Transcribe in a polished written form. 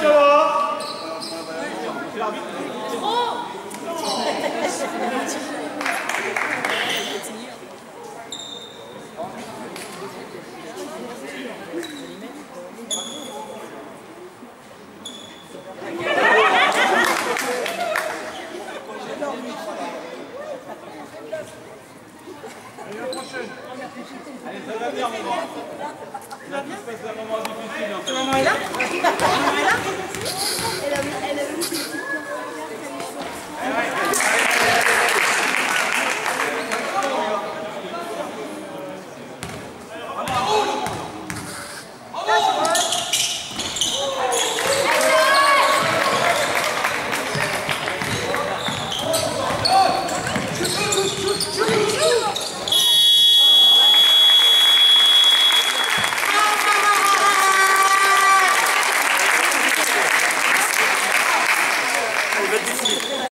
Allez, ça va bien, maman. Là, il se passe un moment difficile. Ce moment est là?